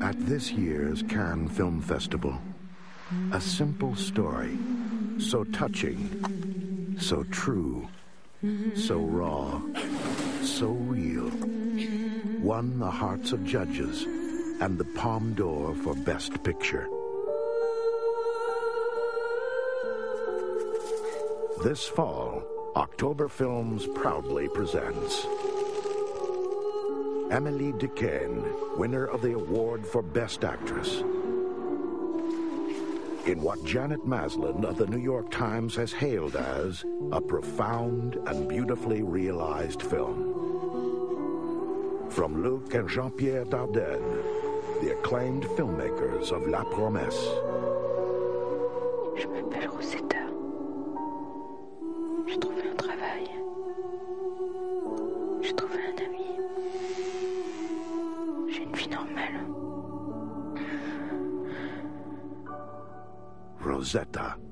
At this year's Cannes Film Festival, a simple story, so touching, so true, so raw, so real, won the hearts of judges and the Palme d'Or for Best Picture. This fall, October Films proudly presents Amélie Decaen, winner of the award for Best Actress, in what Janet Maslin of the New York Times has hailed as a profound and beautifully realized film. From Luc and Jean-Pierre Dardenne, the acclaimed filmmakers of La Promesse. Je m'appelle Rosetta. J'ai trouvé un travail. J'ai trouvé un ami. J'ai une vie normale. Rosetta.